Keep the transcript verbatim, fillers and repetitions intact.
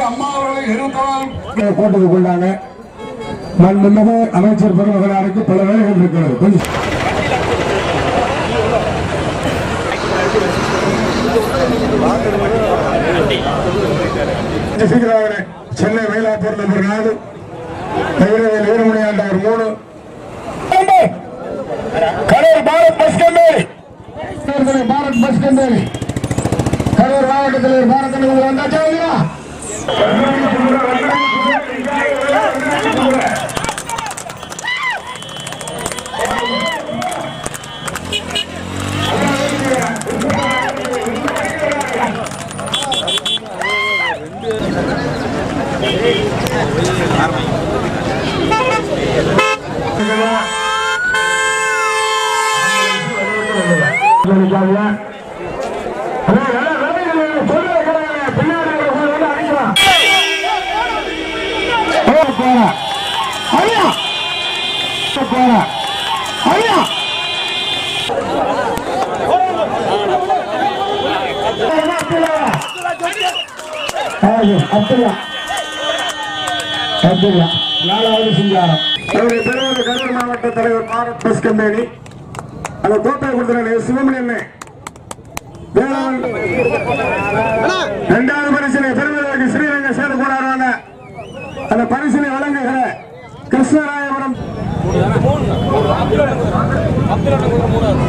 அம்மா அவர்களை இருபத்தி போட்டது கொண்டாங்க. மண்மிகு அமைச்சர் பெருமகனாருக்கு பல வேலைகள் இருக்கிறது. கொஞ்சம் சென்னை மயிலாப்பூர் நம்பர் நாலு வீரமணி ஆண்டவர் மூணு Karur Bharat bus company Bharat bus company Karur மாவட்டத்தில் பாரத் வந்தாச்சா அப்துல்லா அப்துல்லா நாலாவது சிங்காரம் அவருடைய பெருமாள் கரூர் மாவட்ட தலைவர் பாரத் பஸ் கம்பெனி அந்த கோட்டை கொடுத்த சிவமணி அண்ணன் வேளாண் இரண்டாவது பரிசினை பெருமதிக்கு ஸ்ரீரங்க சேர்ந்து கொண்டாடுவாங்க. அந்த பரிசினை வழங்குகிற கிருஷ்ணராயபுரம்